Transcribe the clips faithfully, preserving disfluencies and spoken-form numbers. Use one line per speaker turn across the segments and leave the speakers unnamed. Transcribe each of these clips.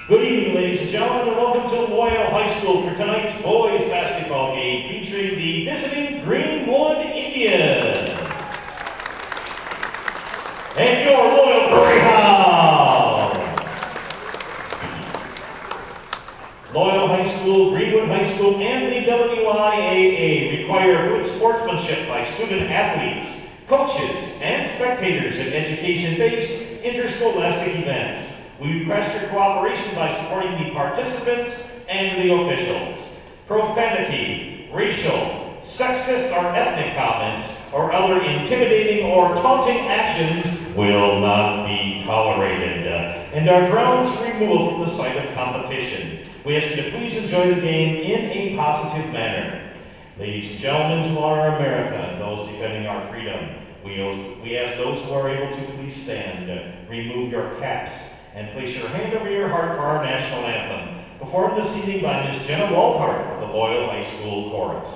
Good evening, ladies and gentlemen, and welcome to Loyal High School for tonight's boys basketball game featuring the visiting Greenwood Indians. And your Loyal Greyhounds. Loyal High School, Greenwood High School, and the W I A A require good sportsmanship by student athletes, coaches, and spectators at education-based interscholastic events. We request your cooperation by supporting the participants and the officials. Profanity, racial, sexist or ethnic comments, or other intimidating or taunting actions will not be tolerated, and are grounds for removal from the site of competition. We ask you to please enjoy the game in a positive manner. Ladies and gentlemen, to honor America and those defending our freedom, we, we ask those who are able to please stand, remove your caps, and place your hand over your heart for our national anthem, performed this evening by Miss Jenna Walhart of the Loyal High School Chorus.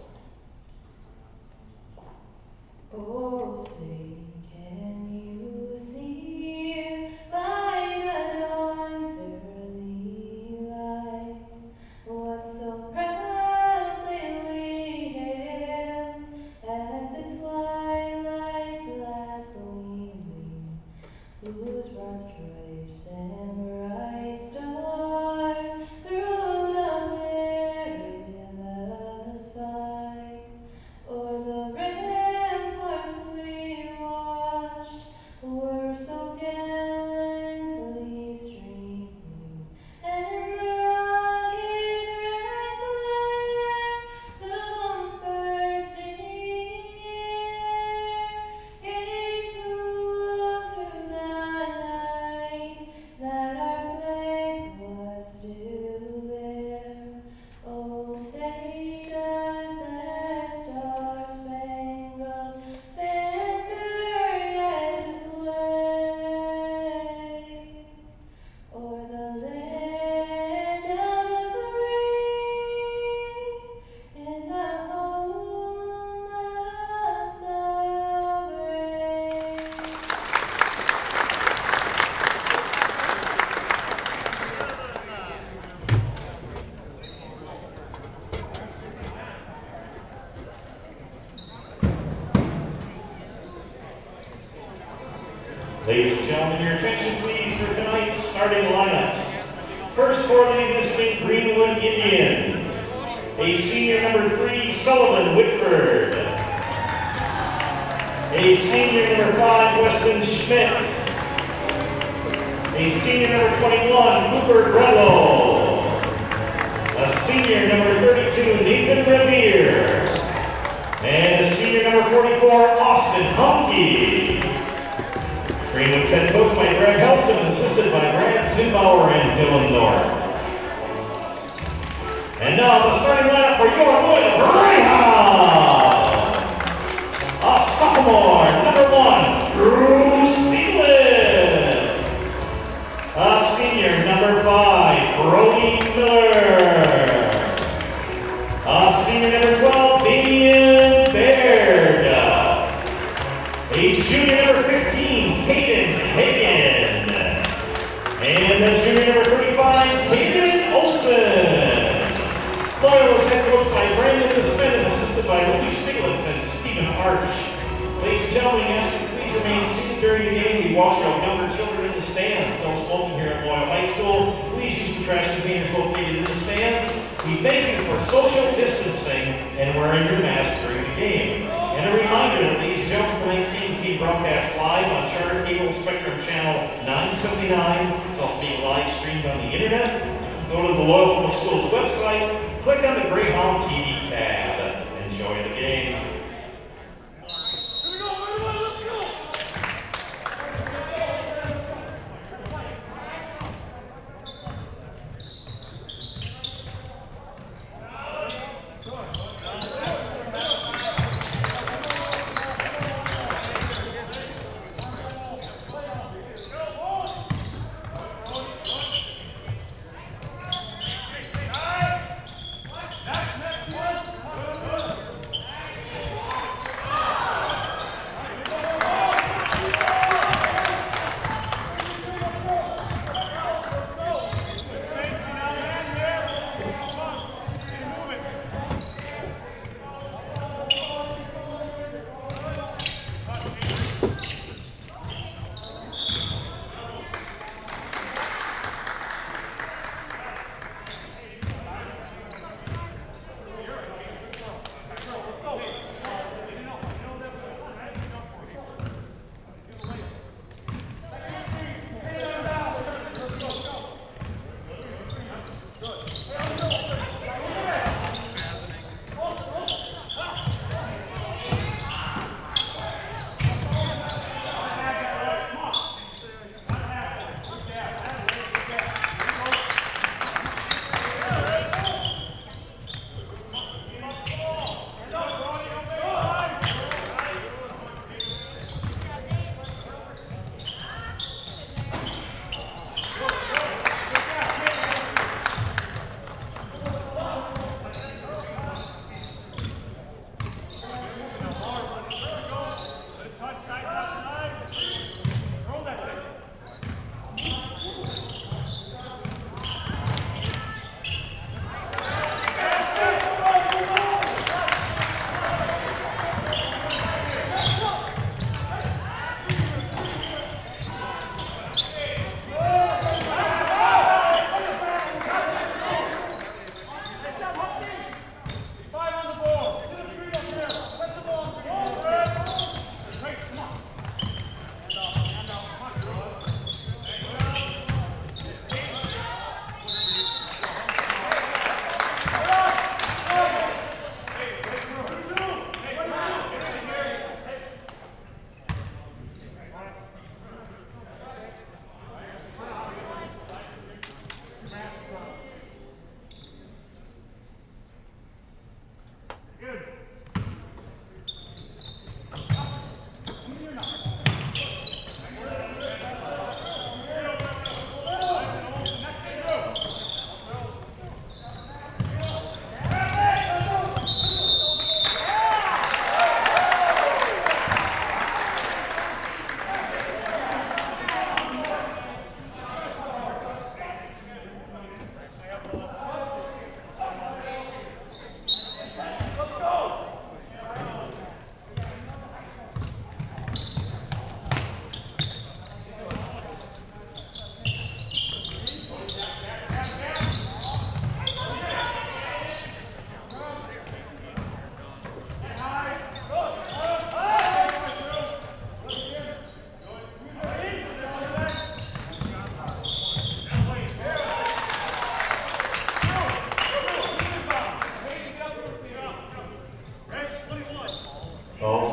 Oh, say, can you see by the dawn's early light what so proudly we hailed at the twilight's last gleaming, whose broad stripes and bright stars through the perilous fight o'er the ramparts we watched were so gallantly streaming, and the rocket's red glare, the bombs bursting in the air, gave proof through the night that our flag was still there. Oh, say does that star-spangled banner yet wave o'er the land of the free and the home of the brave?
Ladies and gentlemen, your attention please for tonight's starting lineups. First for the visiting Greenwood Indians, a senior number three, Sullivan Whitford. A senior number five, Weston Schmidt. A senior number twenty-one, Cooper Grello. A senior number thirty-two, Nathan Revere. And a senior number forty-four, Austin Humke. Greenwood's head coached by Greg Helston and assisted by Grant Zimbauer and Dylan North. And now the starting lineup for your Loyal Greyhounds. A sophomore, number one, Drew Stieglitz. A senior, number five, Brody Miller. A senior, number twelve, Damian Baird. A junior, number fifteen, Caden Hagan. And the junior, number thirty-five, Caden Olson. Loyal was head coached by Brandon Smith and assisted by Louis Stieglitz and Stephen Arch. Ladies and gentlemen, we ask you to please remain seated during the game. We wash our younger children in the stands. No smoking here at Loyal High School. Please use the trash containers located in the stands. We thank you for social distancing and wearing your mask during the game. And a reminder that, ladies and gentlemen, tonight's game is being broadcast live on Charter Cable Spectrum Channel nine seventy-nine. It's also being live streamed on the internet. Go to the Loyal Public Schools website, click on the Greyhound T V tab. Enjoy the game.
Next, next, one.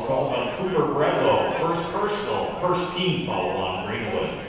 Fouls called on Cooper Bredlow. First personal, first team foul on Greenwood.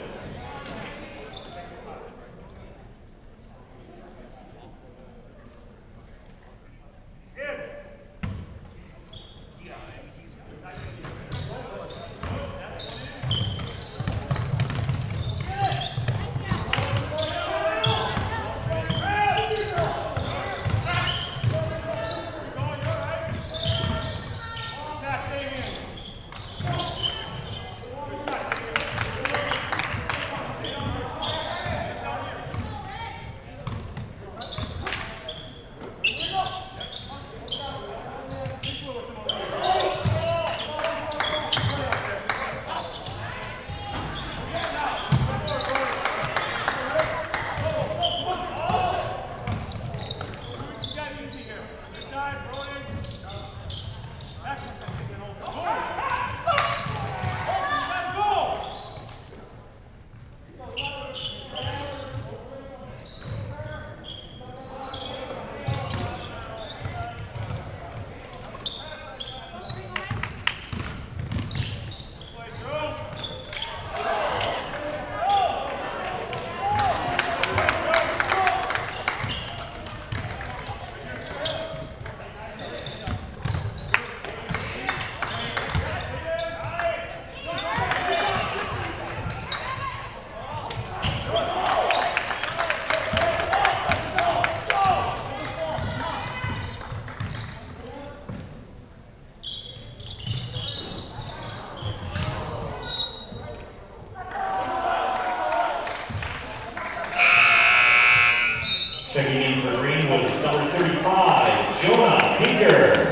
Checking in for Greenwood is number thirty-five, Jonah Pinker.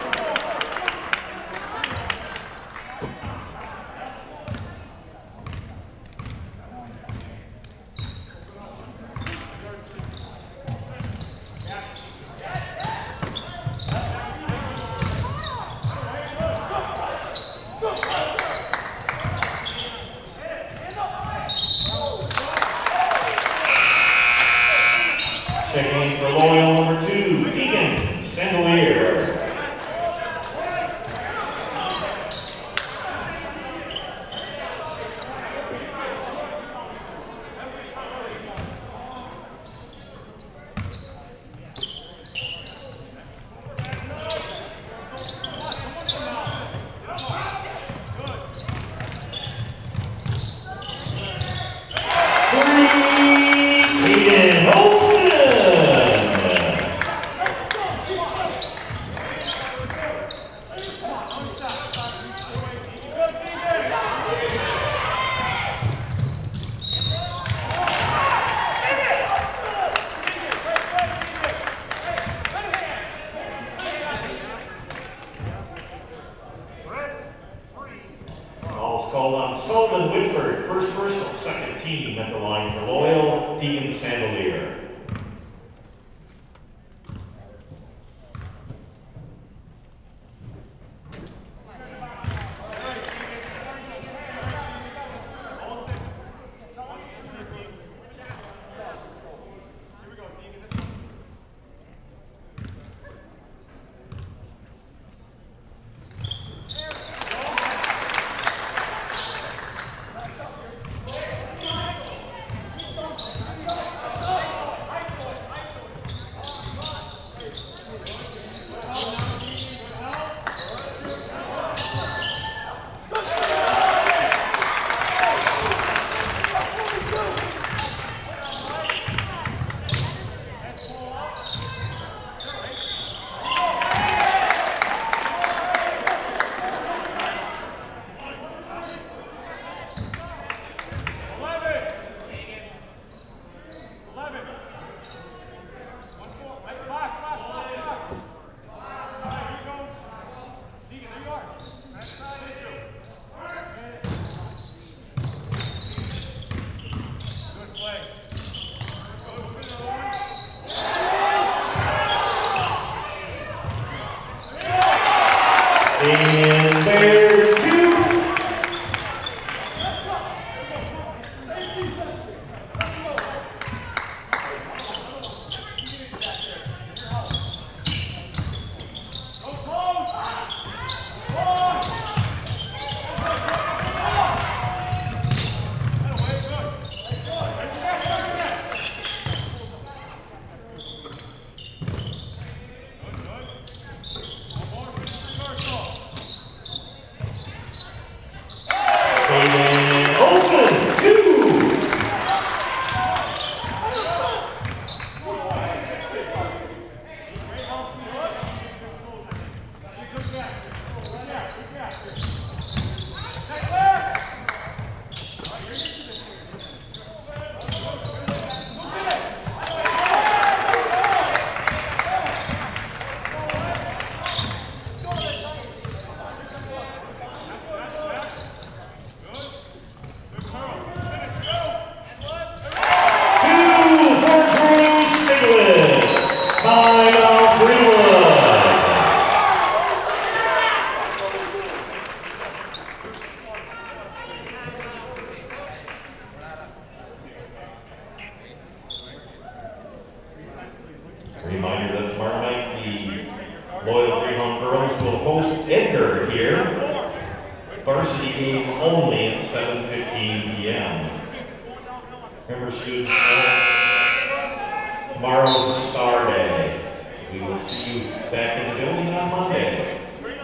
Checking in for Loyal number two, Deacon Sandelier. Called on Sullivan Whitford, first personal, second team at the line for Loyal, Deacon Sandelier. And there's two. Go, Varsity game only at seven fifteen p m Remember, students, tomorrow is a star day. We will see you back in the building on Monday.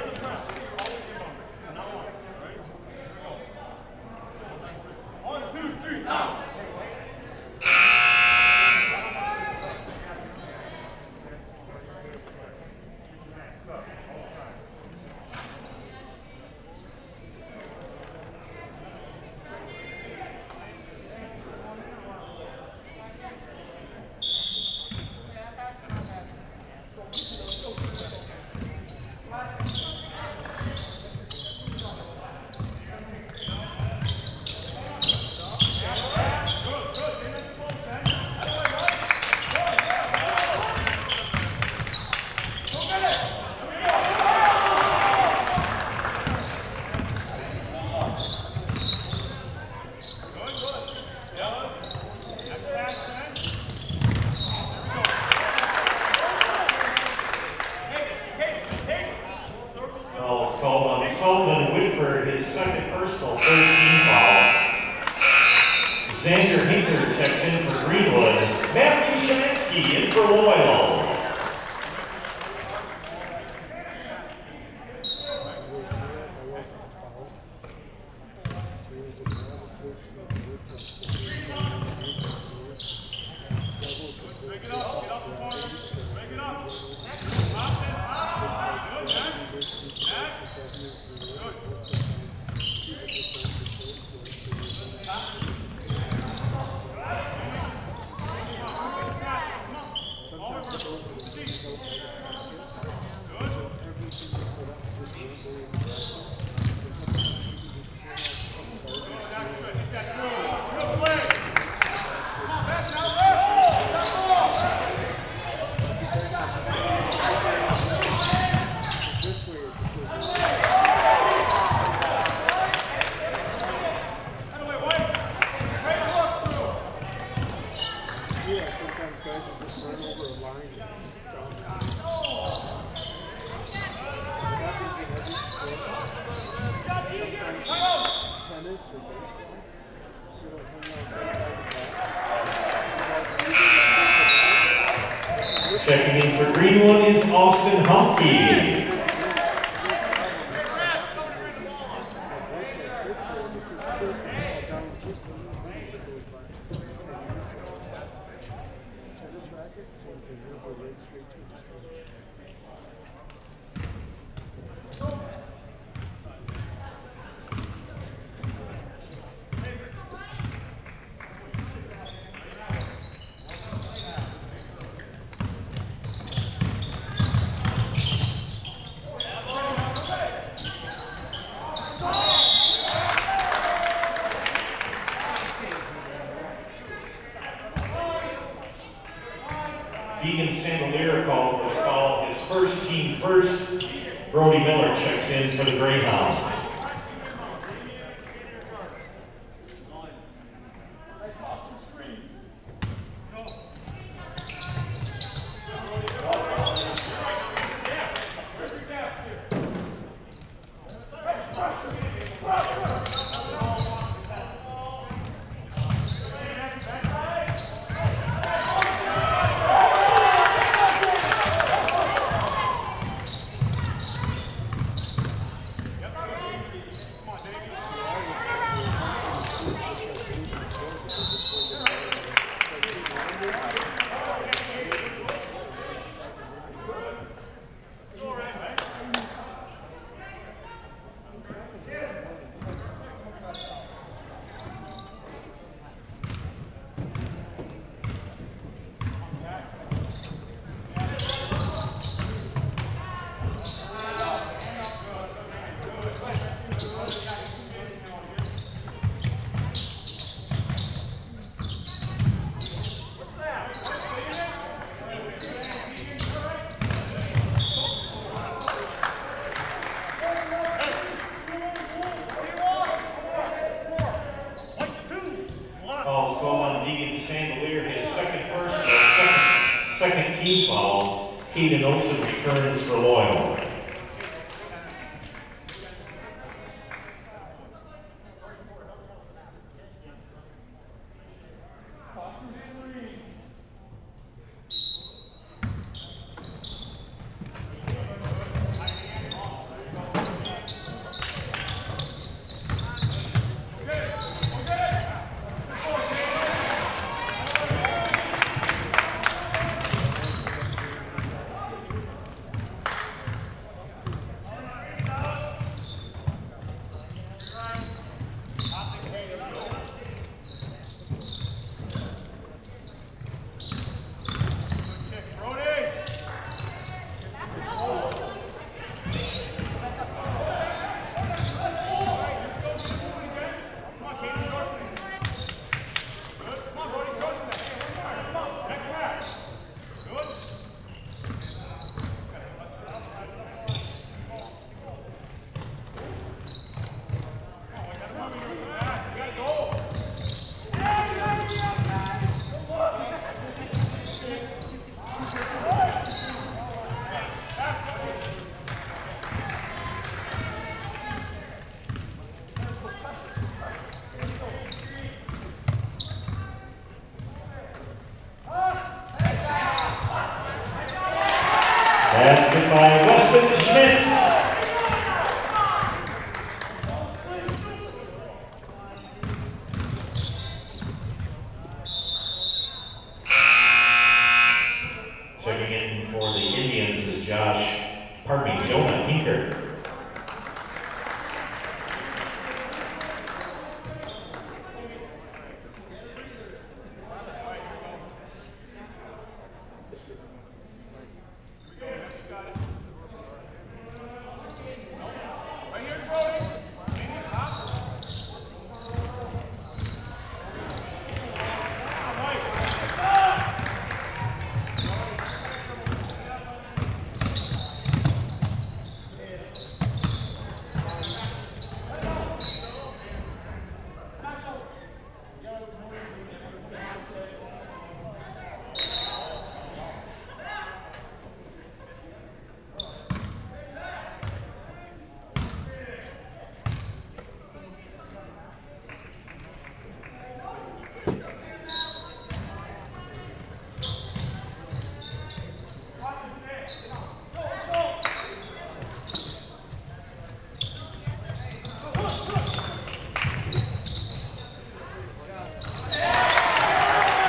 Checks in for Greenwood. Matthew in for Loyal. Checking in for Greenwood is Austin Humke. First team first, Brody Miller checks in for the Greyhounds. Second team foul, Caden Olsen returns for Loyal.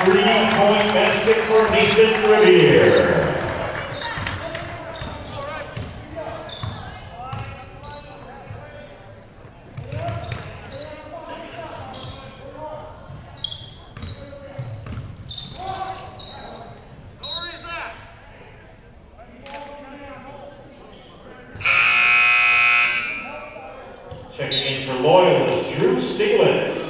Three-point basket for Nathan Revere. Checking in for Loyal is Drew Stiglitz.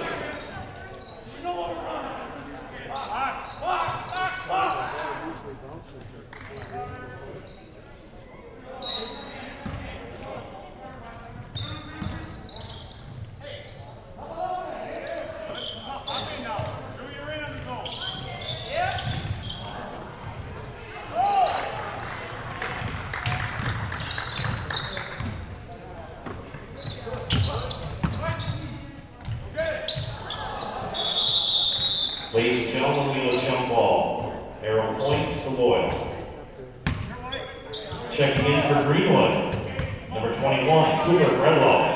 Ladies and gentlemen, we will jump ball. Arrow points to Loyal. Checking in for Greenwood, number twenty-one, Cooper Redlaw.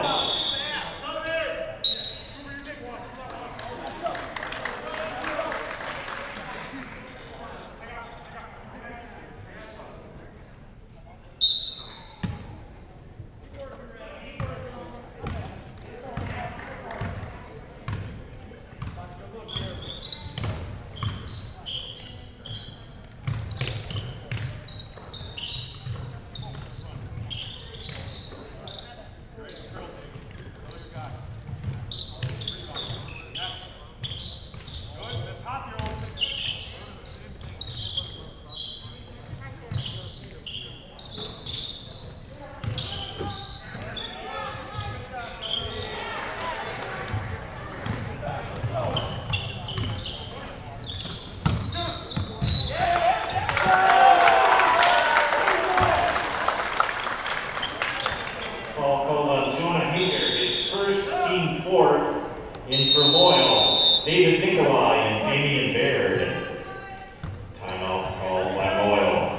In for Loyal, David Nikolai and Damian Baird. Timeout called by Loyal.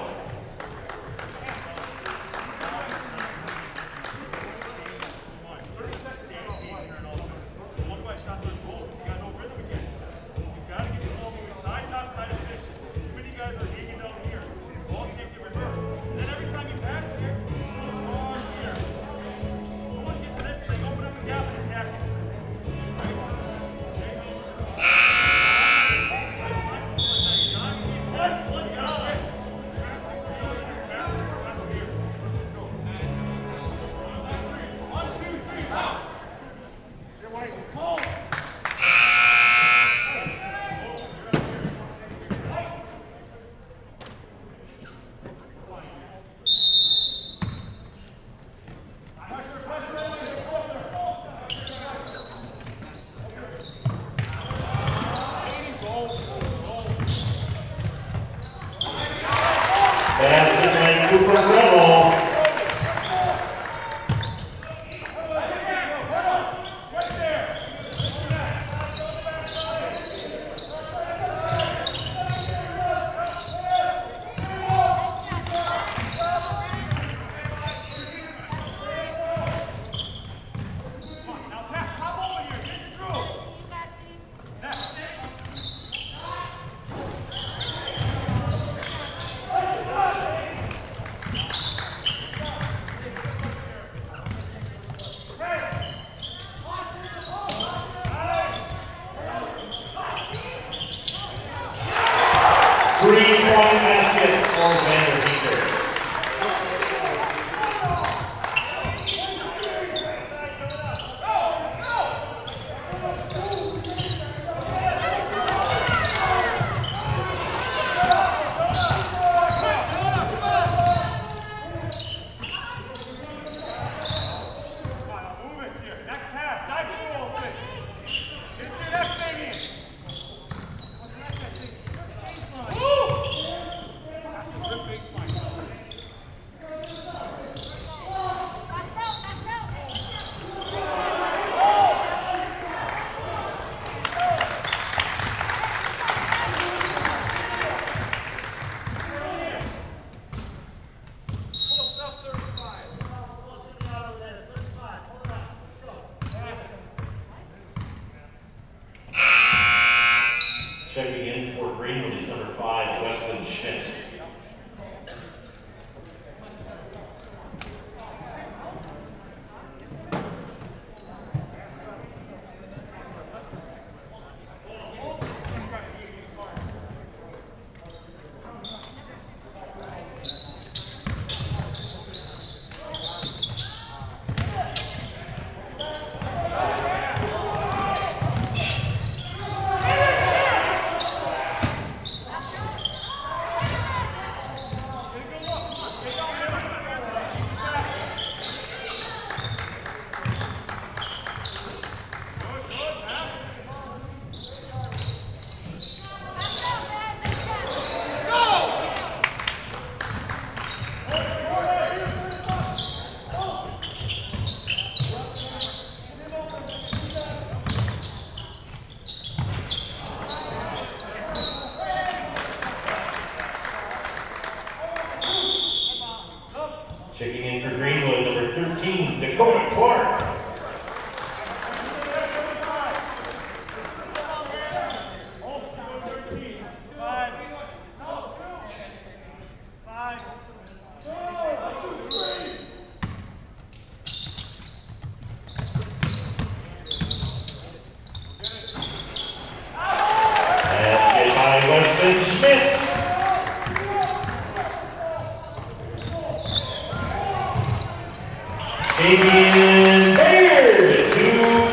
Basket by Cooper Rebel. Three-point basket for Vanderbeek. Schmitz. Checking in for Greenwood, number thirteen, Dakota Clark. Basket by Weston Schmitz. Adrian Baird, two.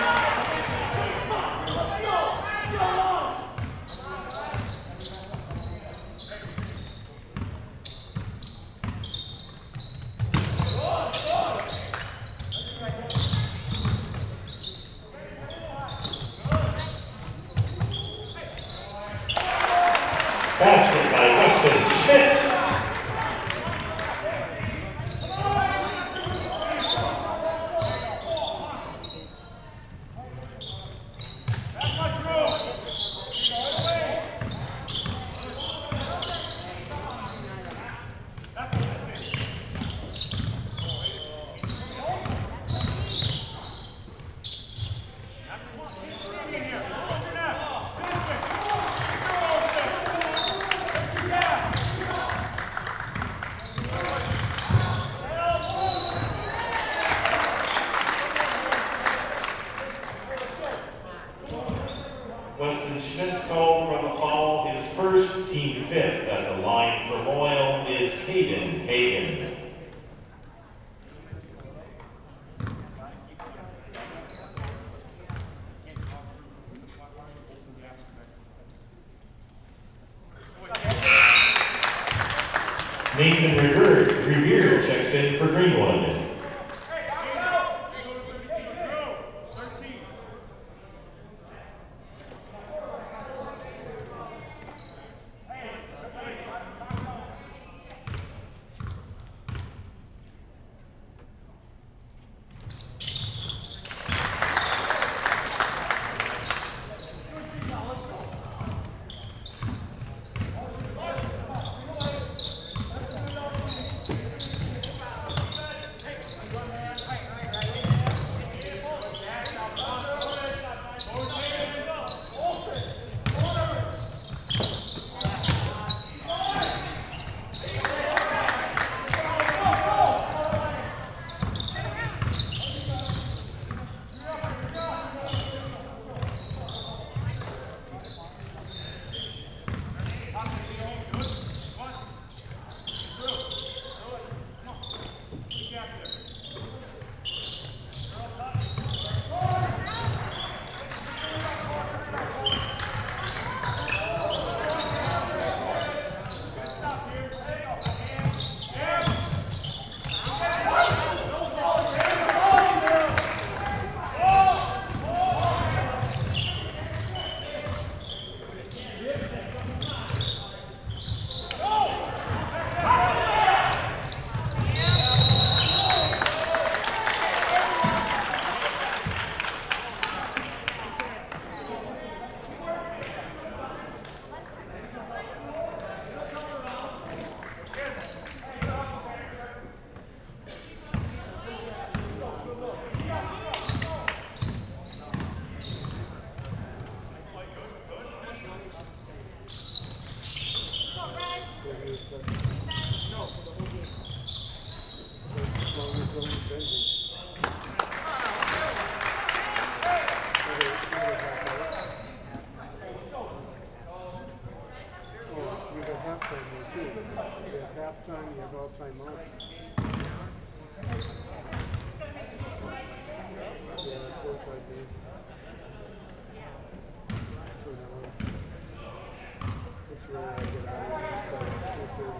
Basket by Weston Schmitz. Weston Schmitz called from the foul, his first, team fifth. At the line for Moyle is Hayden Hagan. Nathan Revere, Revere checks in for Greenwood.
five all-time outs. Yeah, four or five games. For an hour. It's rare I get out of here. It's about four thirty.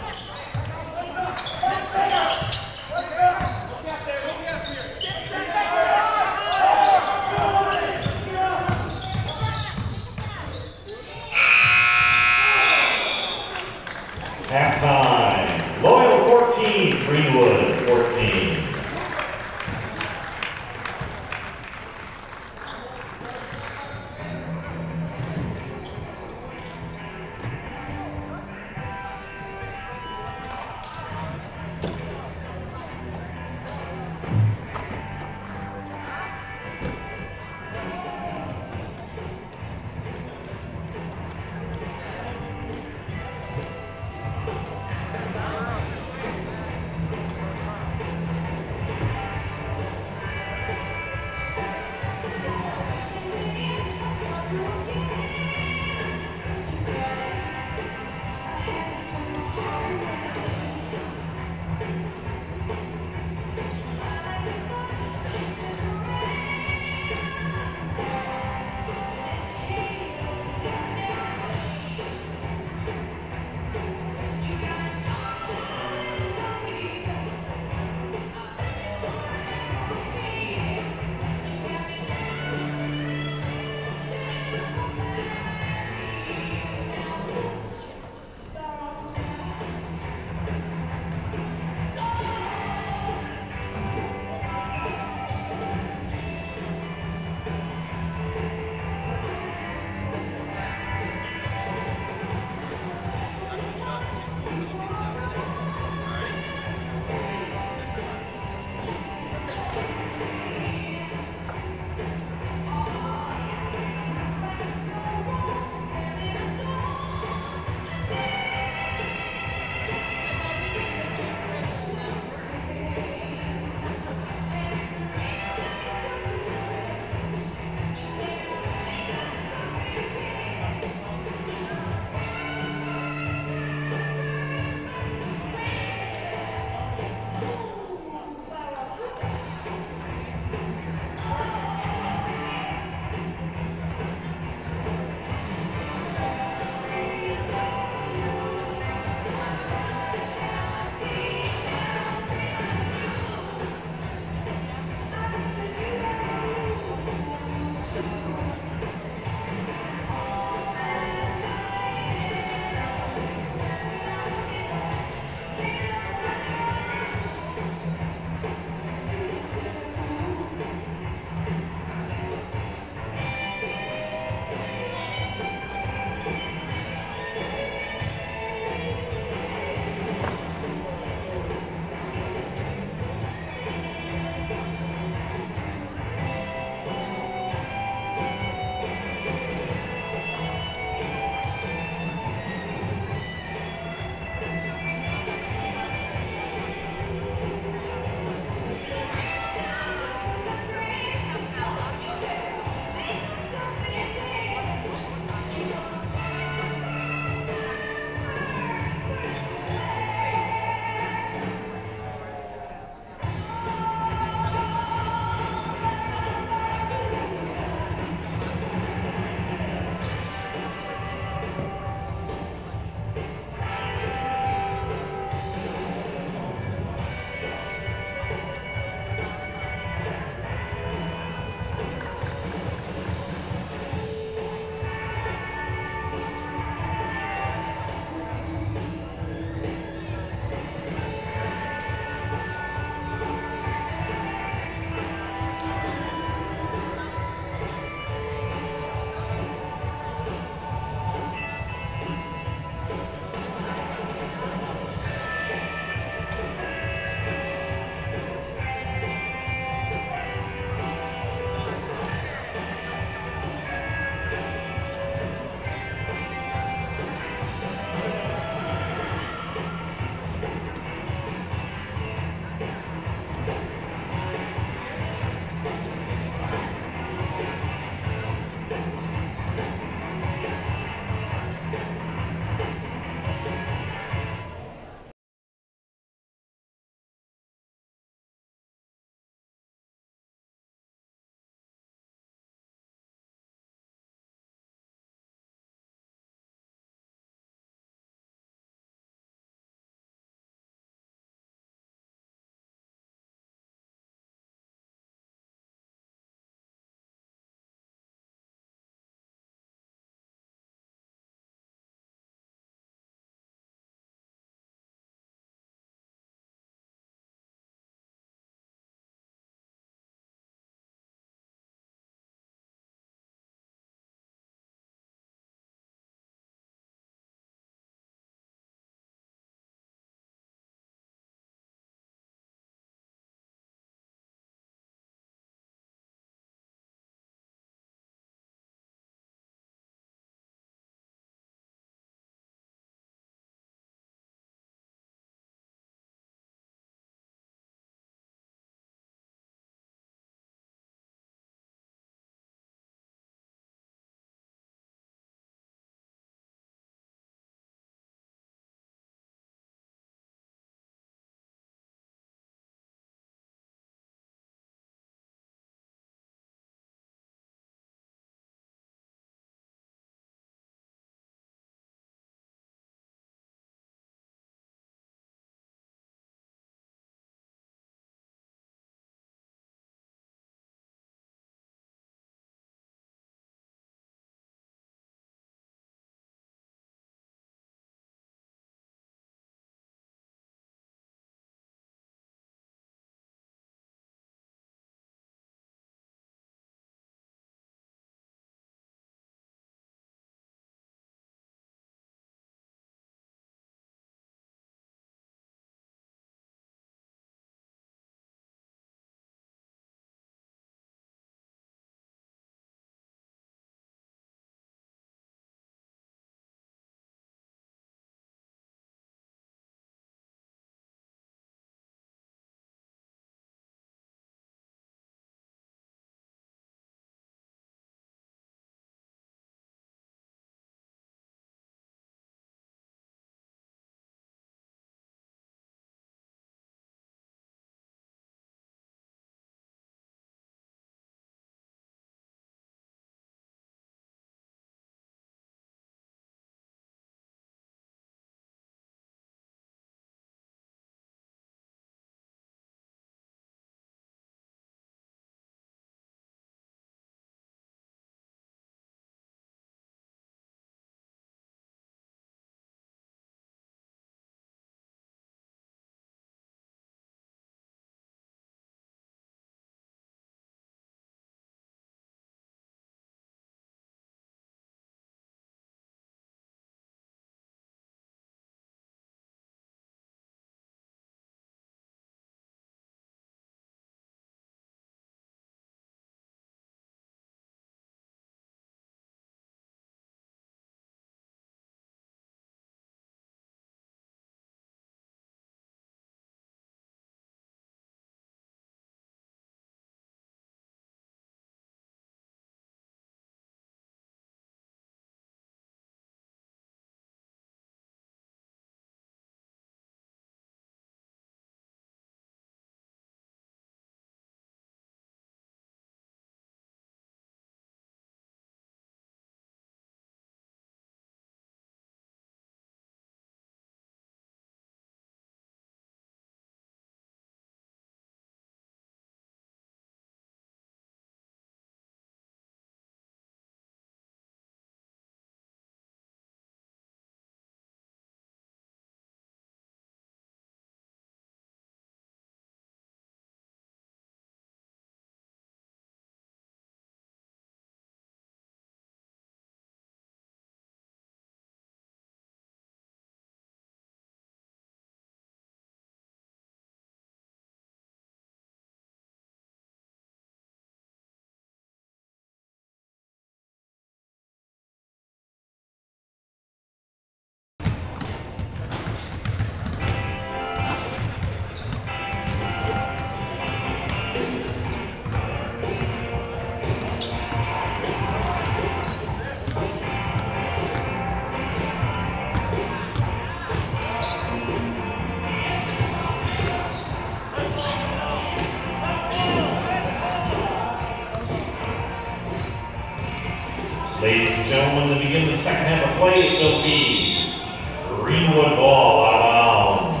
and gentlemen, to begin the second half of play, it will be Greenwood ball out of bounds.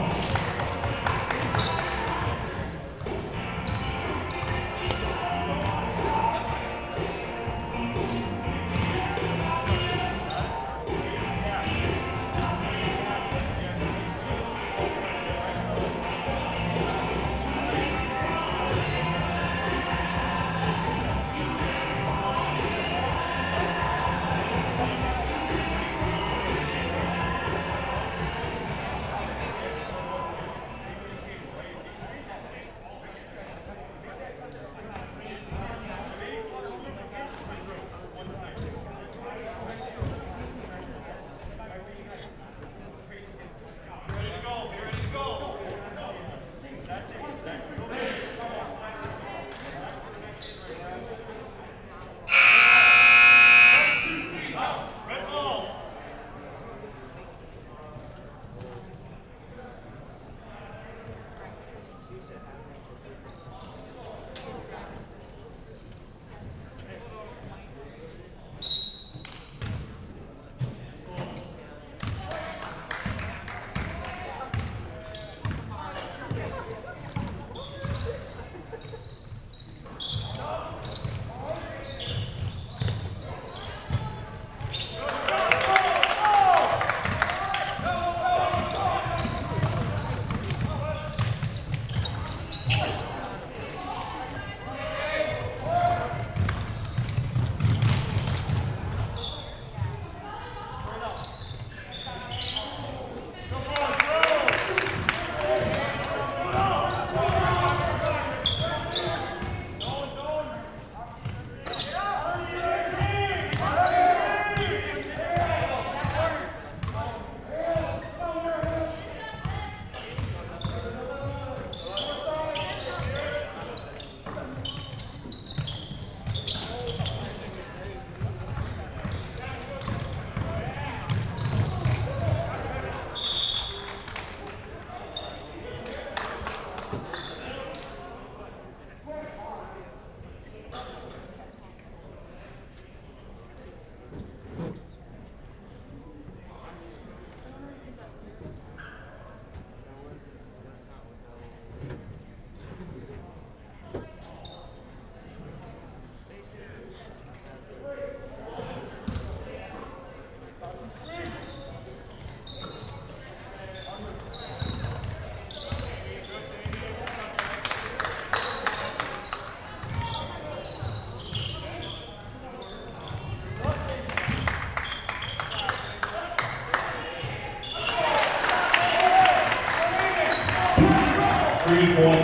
Three-point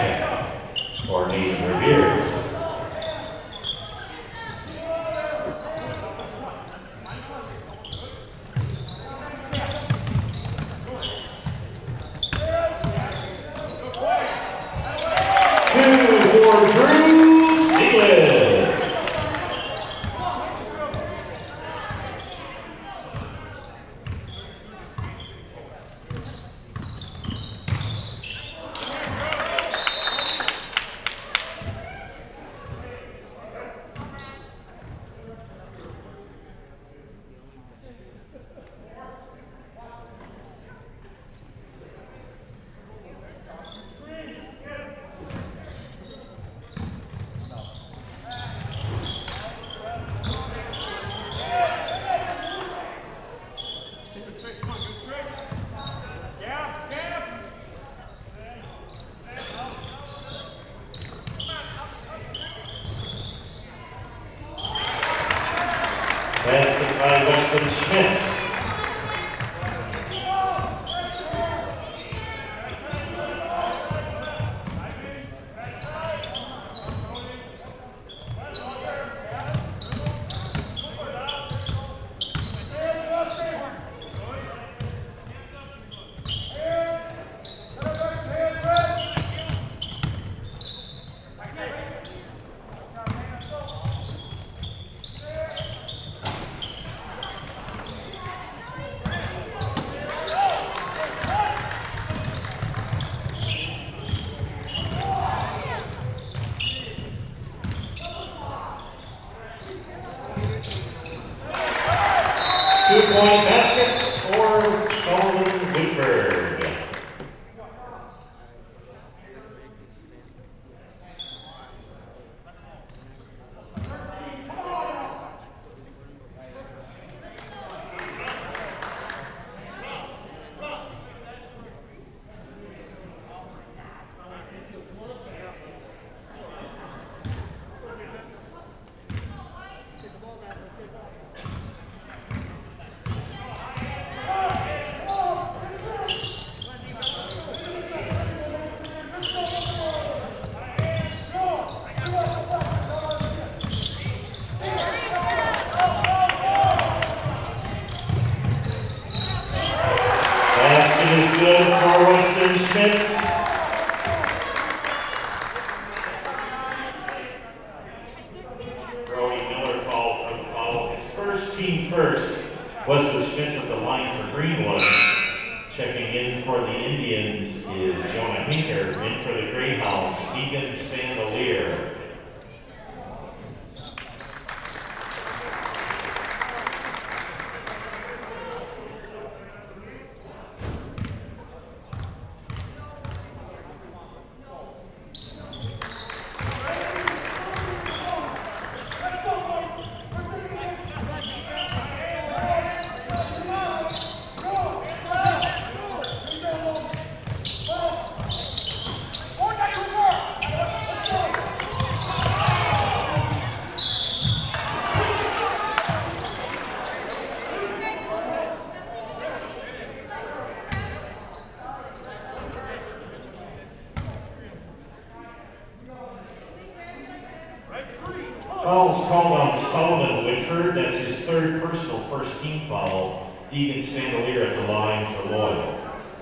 basket for Nathan Revere. Two for Drew Stieglitz. Basket by Weston Schmitz. three-point basket for Sullivan Whitford. Good for Western Smith. Brody Miller called for the foul. His first team first was the Smiths at the line for Greenwood. Checking in for the Indians is Jonah Hinker. In for the Greyhounds, Deegan Sandelier. Foul's called on Sullivan Whitford. That's his third personal first team foul. Deegan Sandelier at the line for Loyal.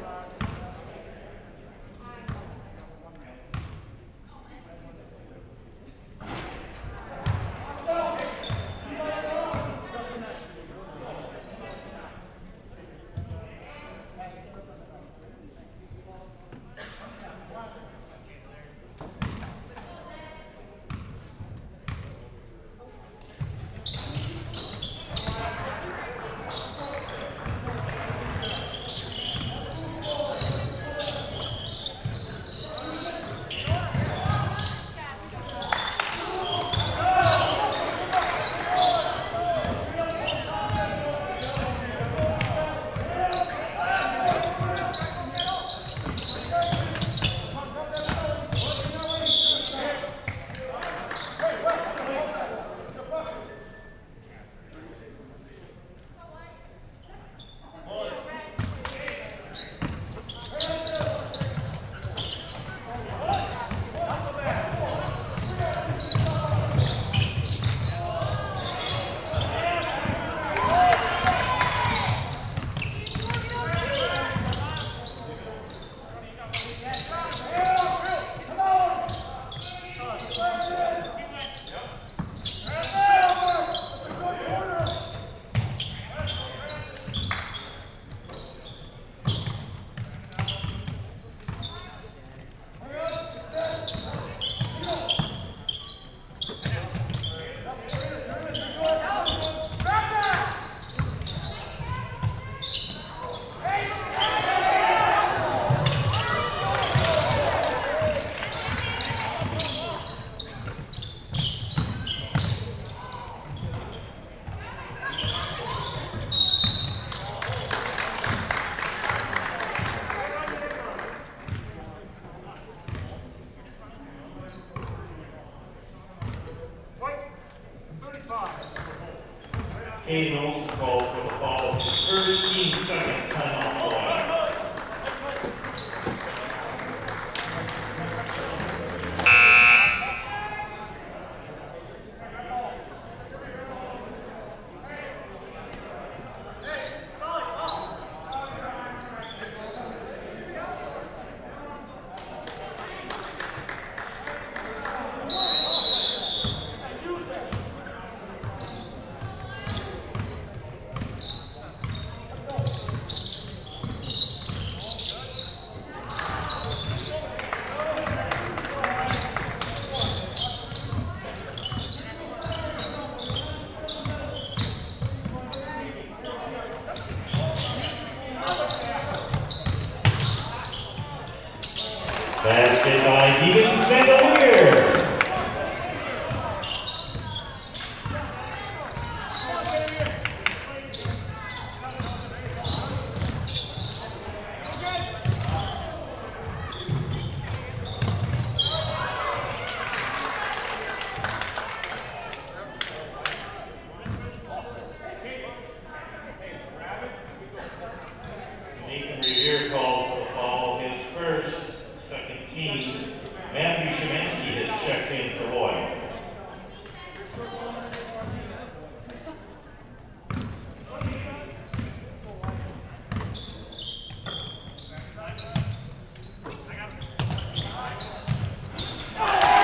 Aiden Olsen called for the foul. His first team second timeout line.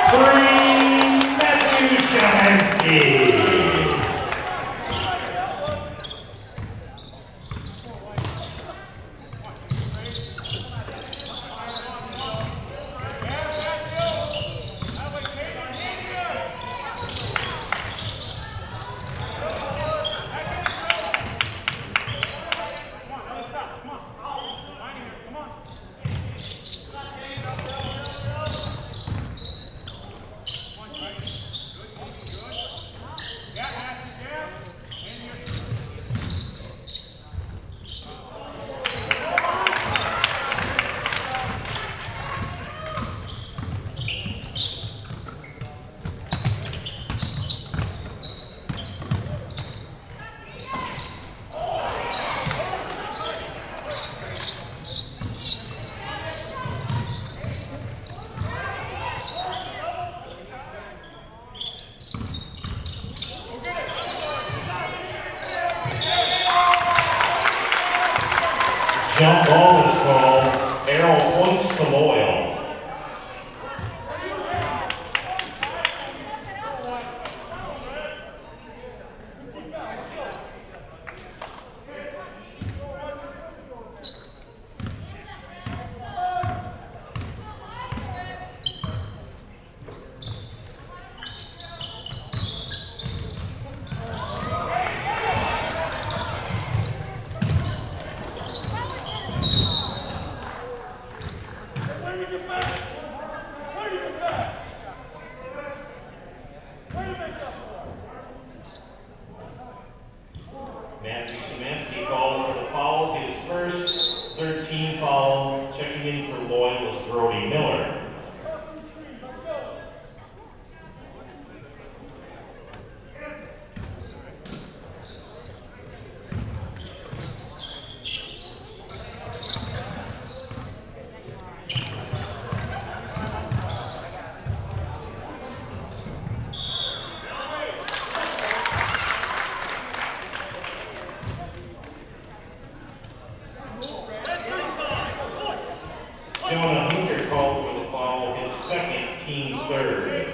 Three, Matthew Shemansky. Jump ball is called. Arrow points to Loyal. Matthew Shemansky called for the foul, his first thirteen foul. Checking in for Loyal was Brody Miller. Jonah Hunter called for the foul, his second, team third.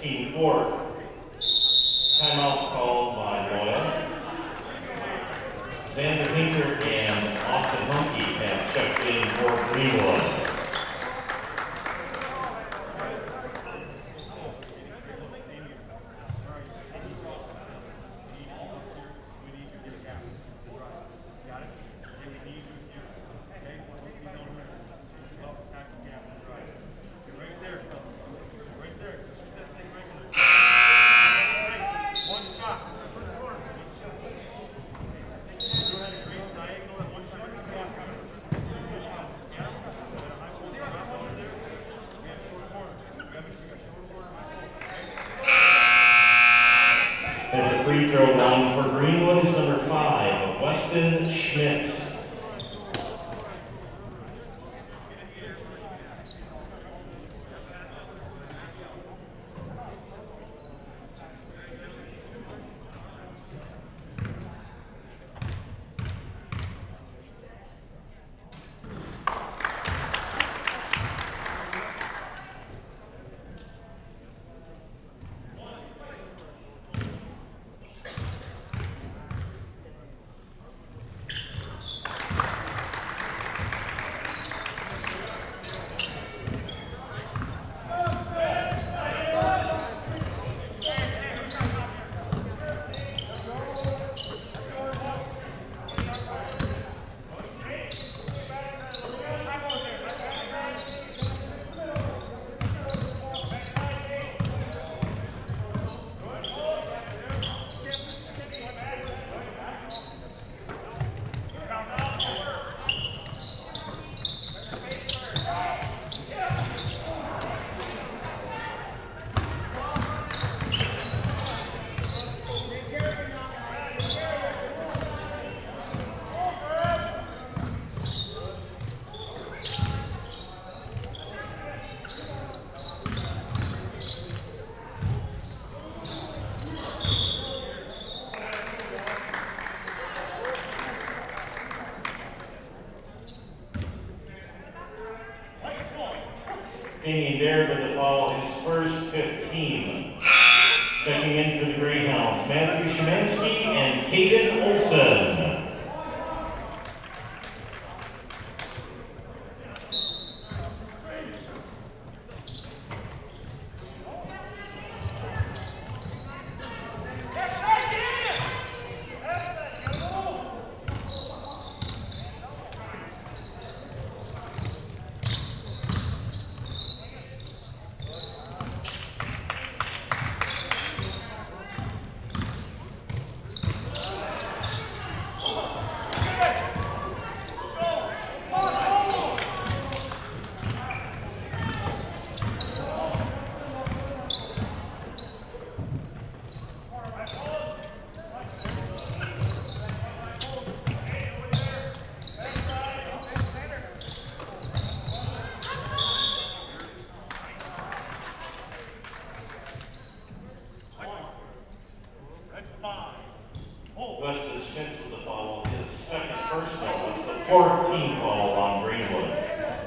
Team fourth. Timeout called by Doyle. Xander Hinker and Austin Hunke have checked in for Greenwood. And the free throw line for Greenwood is number five, Weston Schmitz. Damien Baird with the foul, his first fifteen. Checking in for the Greyhounds, Matthew Szymanski and Caden Olson. Weston Schmitz with the foul, his second personal, was the fourth team foul on Greenwood.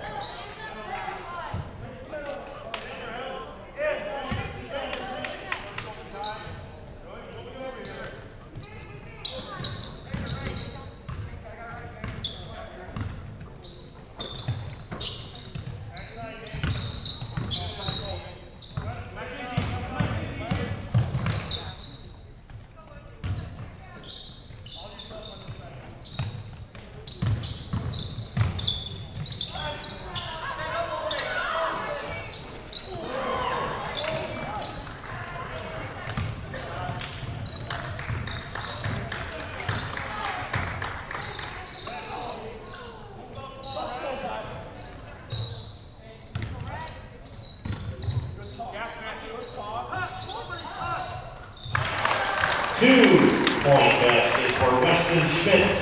Two-point basket for Weston Schmitz.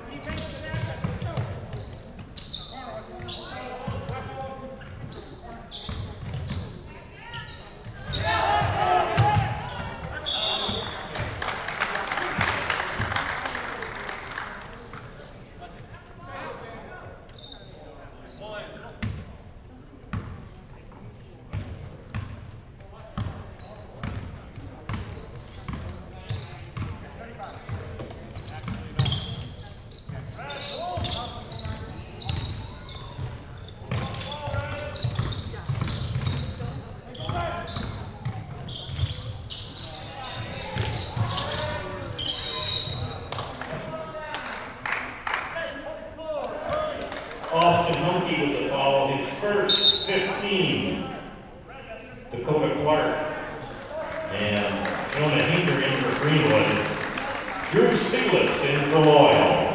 Austin Monkey with the foul, his first fifteen. Dakota Clark and Jonah Hinder in for Greenwood. Drew Stiglitz in for Loyal.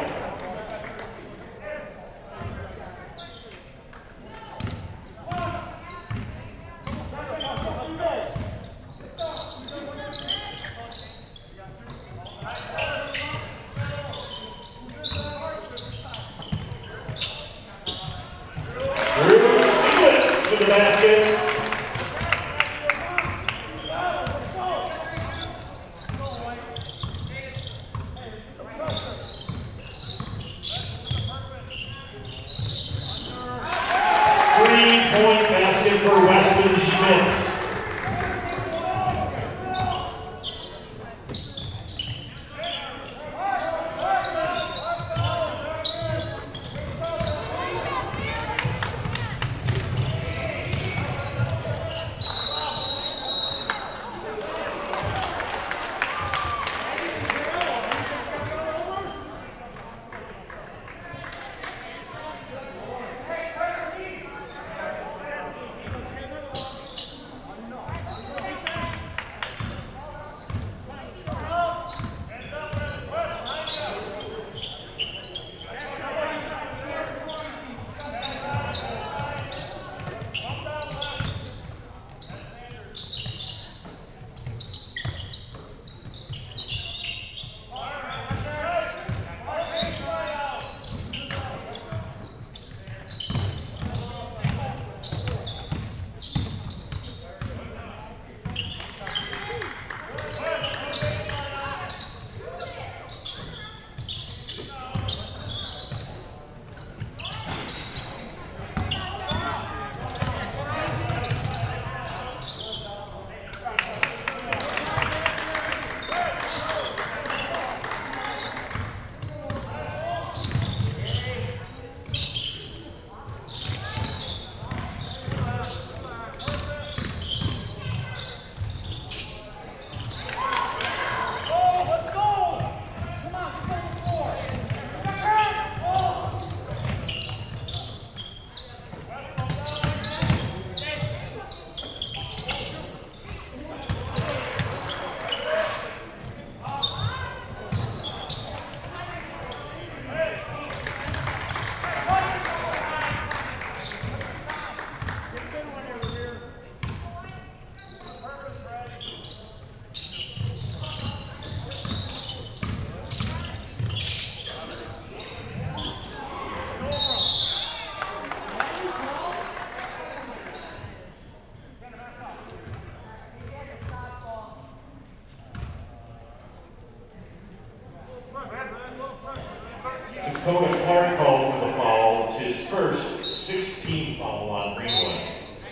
Dakota Clark called for the foul. It's his first sixteenth foul on Greenwood.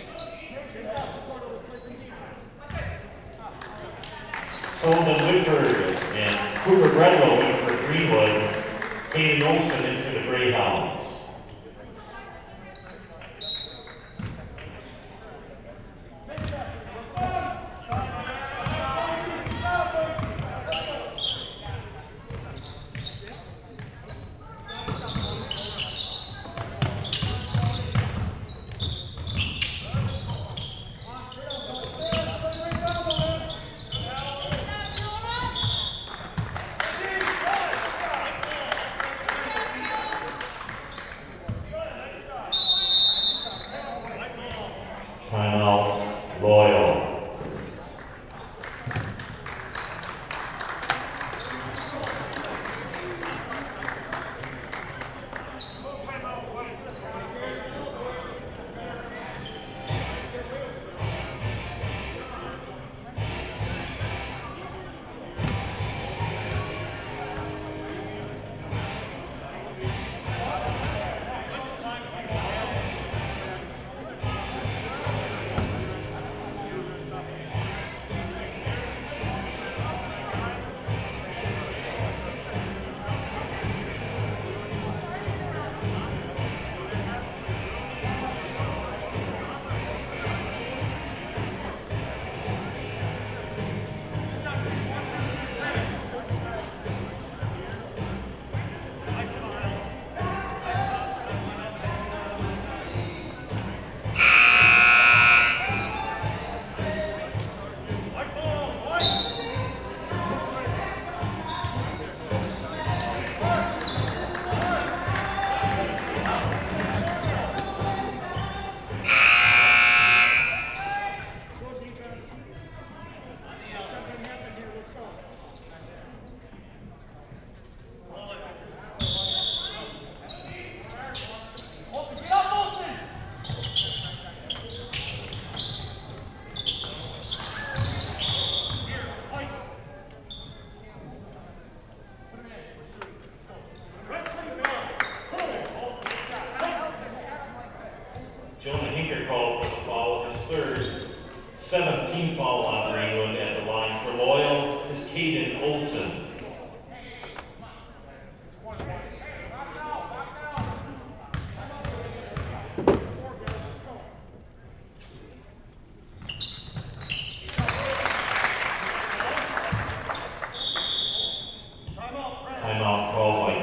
Solomon Whitford and Cooper Bredlow in for Greenwood. Hayden Olsen in for the Greyhounds.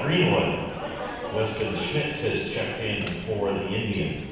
Greenwood. Weston Schmitz has checked in for the Indians.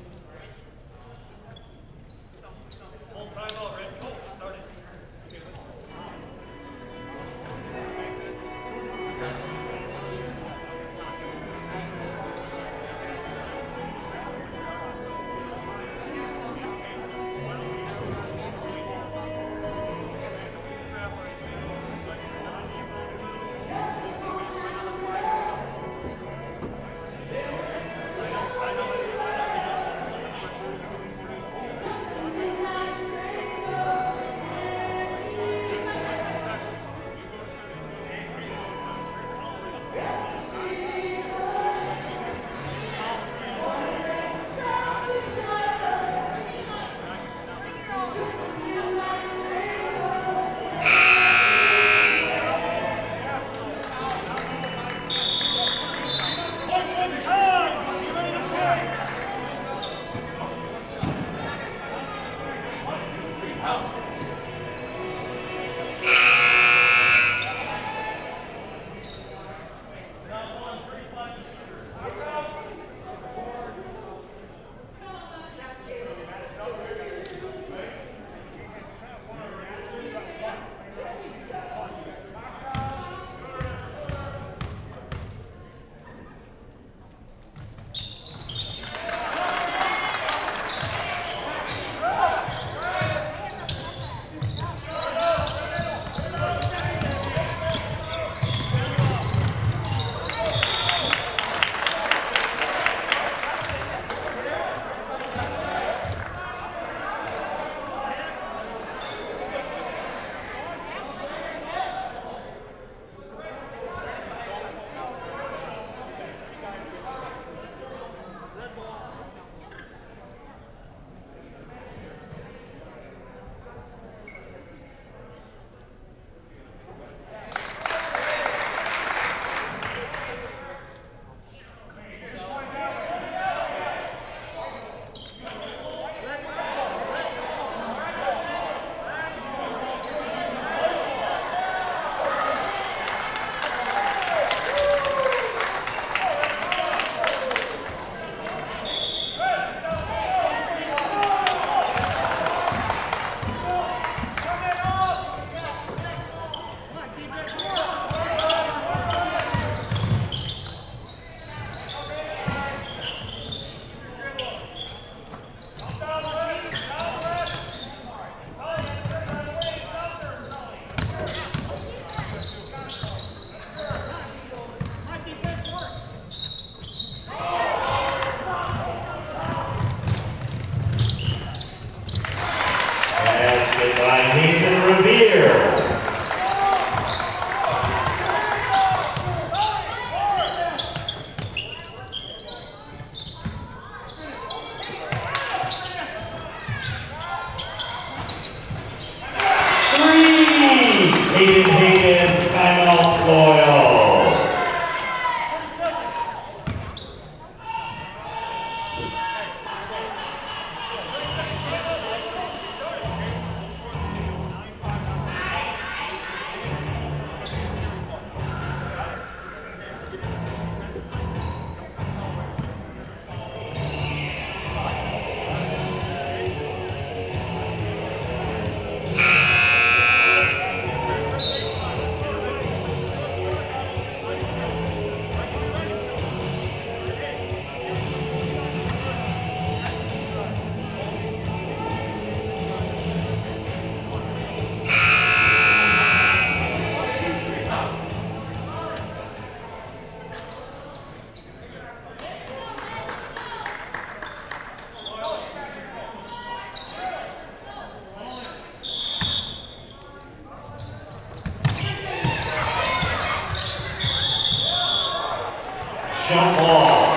Jump ball.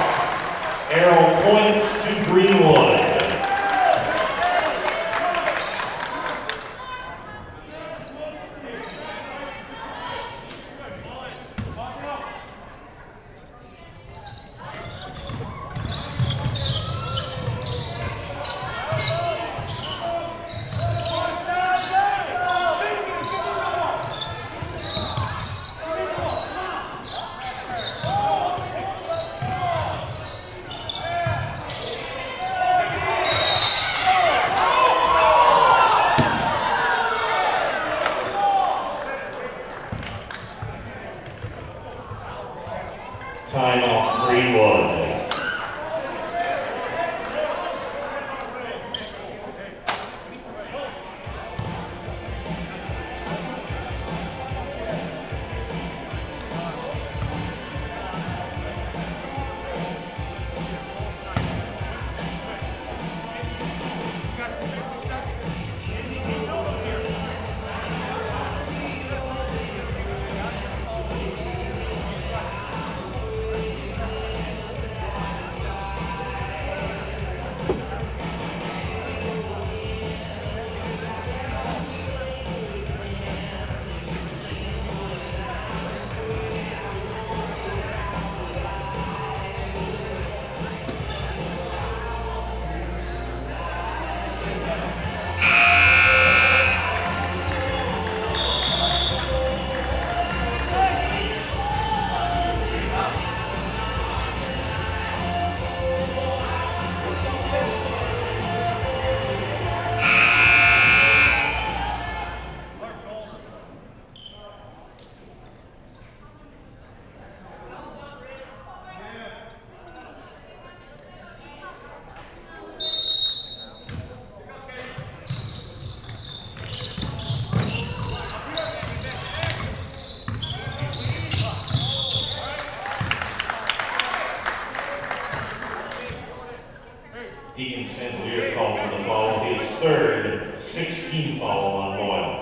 Arrow points to Greenwood. Timeout, Greenwood. Deacon Sandelier called for the foul, his third sixteen foul on Boyle.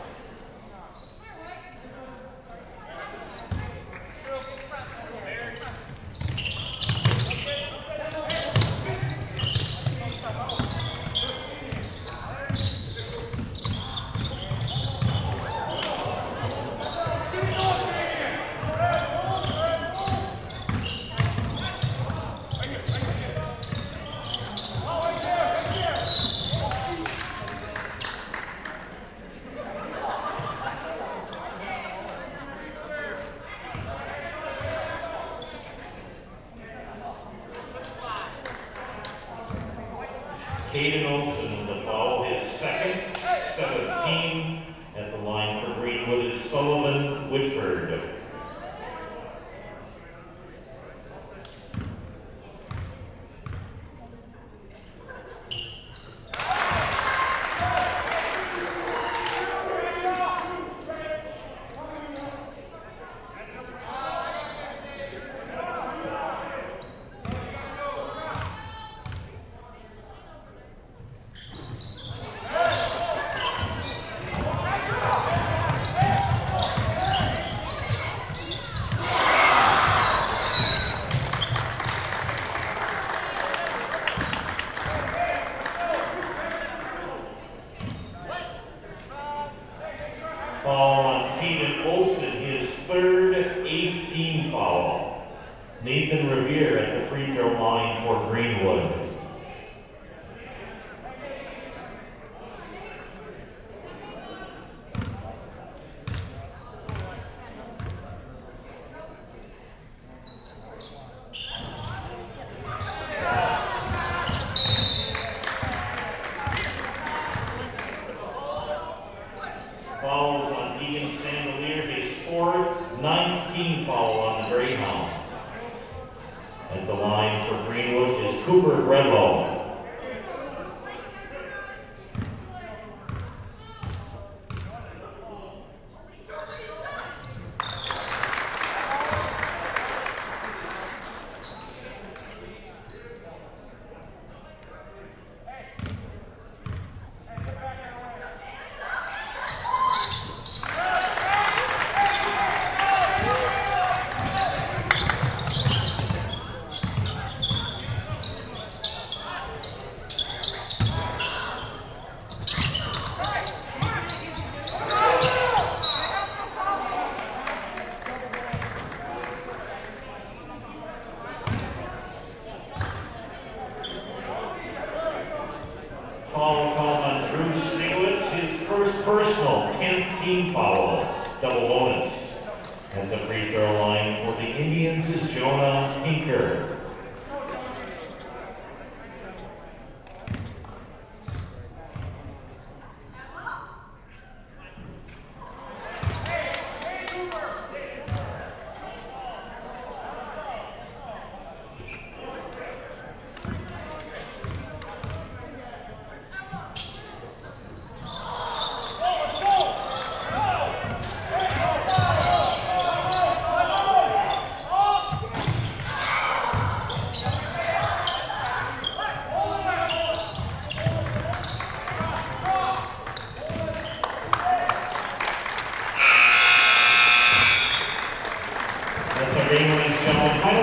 Caden Olsen with the foul, his second, seventeen. At the line for Greenwood is Sullivan Whitford. Foul on Caden Olsen, his third eighteen foul. Nathan Revere at the free throw line for Greenwood. Fouls on Deacon Sandelier, his fourth, nineteen foul on the Greyhounds. At the line for Greenwood is Cooper Redlow. Foul called on Drew Stiglitz, his first personal, tenth team foul, double bonus. At the free throw line for the Indians is Jonah Pinker.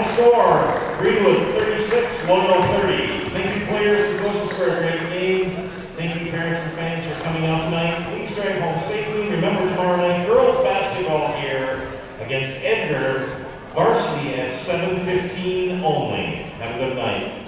score, Greenwood thirty-six, Loyal thirty. Thank you players and coaches for a great game. Thank you parents and fans for coming out tonight. Please drive home safely. Remember tomorrow night, girls basketball here against Edgar, varsity at seven fifteen only. Have a good night.